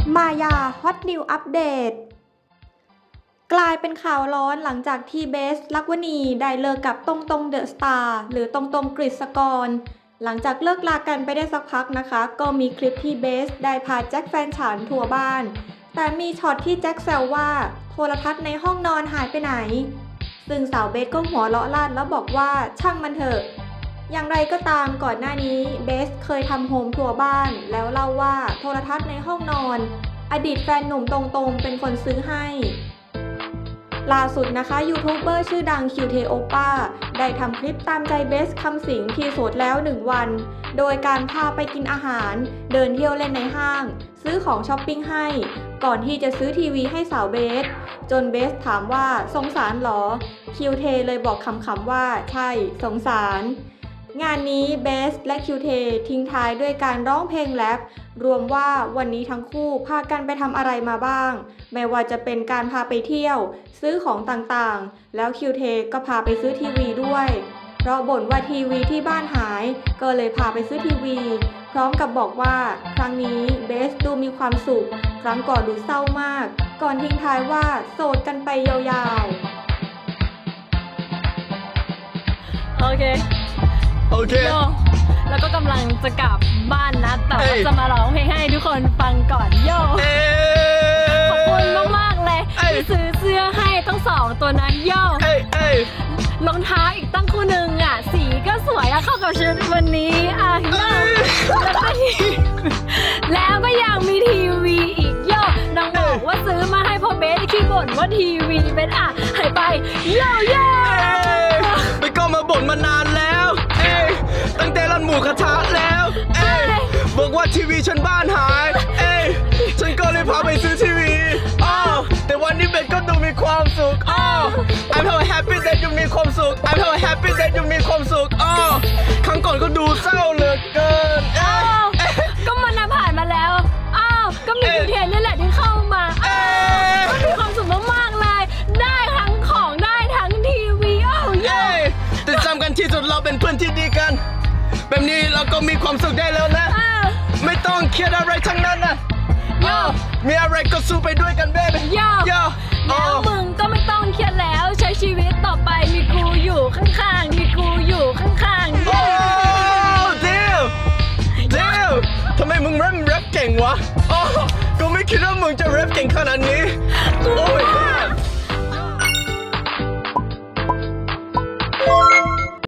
มายาฮอตนิวอัปเดตกลายเป็นข่าวร้อนหลังจากที่เบสลักวณีได้เลิกกับตรงเดอะสตาร์หรือตรงกฤษกรหลังจากเลิกลากันไปได้สักพักนะคะก็มีคลิปที่เบสได้พาแจ็คแฟนฉันทัวร์บ้านแต่มีช็อตที่แจ็คแซวว่าโทรทัศน์ในห้องนอนหายไปไหนซึ่งสาวเบสก็หัวเราะลั่นแล้วบอกว่าช่างมันเถอะอย่างไรก็ตามก่อนหน้านี้เบสเคยทำโฮมทัวร์บ้านแล้วเล่าว่าโทรทัศน์ในห้องนอนอดีตแฟนหนุ่มตรงเป็นคนซื้อให้ล่าสุดนะคะยูทูบเบอร์ชื่อดังคิวเทโอป้าได้ทำคลิปตามใจเบสคำสิงที่โสดแล้ว1 วันโดยการพาไปกินอาหารเดินเที่ยวเล่นในห้างซื้อของช้อปปิ้งให้ก่อนที่จะซื้อทีวีให้สาวเบสจนเบสถามว่าสงสารหรอคิวเทเลยบอกคำๆว่าใช่สงสารงานนี้เบสและคิวเททิ้งท้ายด้วยการร้องเพลงแรปรวมว่าวันนี้ทั้งคู่พากันไปทำอะไรมาบ้างไม่ว่าจะเป็นการพาไปเที่ยวซื้อของต่างๆแล้วคิวเทก็พาไปซื้อทีวีด้วยเพราะบ่นว่าทีวีที่บ้านหายก็เลยพาไปซื้อทีวีพร้อมกับบอกว่าครั้งนี้เบสดูมีความสุขครั้งก่อนดูเศร้ามากก่อนทิ้งท้ายว่าโสดกันไปยาวๆโอเคแล้วก็กำลังจะกลับบ้านนะแต่ว่าจะมาร้องเพลงให้ทุกคนฟังก่อนโยขอบคุณมากๆเลยที่ซื้อเสื้อให้ตั้ง2 ตัวนั้นโยรองเท้าอีกตั้งคู่หนึ่งอ่ะสีก็สวยอะเข้ากับชุดวันนี้อ่ะโยแล้วก็ยังมีทีวีอีกโยน้องบอกว่าซื้อมาให้พ่อเบสขี้บ่นว่าทีวีเป็นอ่ะหายไปโยไปก็มาบ่นมานานแล้วตั้งแต่รันหมูกระทะแล้วบอกว่าทีวีฉันบ้านหายฉันก็เลยพาไปซื้อทีวีแต่วันนี้เบสก็ดูมีความสุขI'm so happy that you มีความสุข I'm so happy that you มีความสุขครั้งก่อนก็ดูเศร้าเหลือเกินก็มันผ่านมาแล้วก็มีคิวเทนนี่แหละที่เข้ามาก็มีความสุขมากๆเลยได้ทั้งของได้ทั้งทีวีแต่จำกันที่สุดเราเป็นเพื่อนที่ดีกันแบบนี้เราก็มีความสุขได้แล้วนะไม่ต้องเครียดอะไรทั้งนั้นนะมีอะไรก็สู้ไปด้วยกันเบ้แล้วมึงก็ไม่ต้องเครียดแล้วใช้ชีวิตต่อไปมีกูอยู่ข้างๆมีกูอยู่ข้างๆเดี๋ยวทำไมมึงแรปเก่งวะก็ไม่คิดว่ามึงจะแรปเก่งขนาดนี้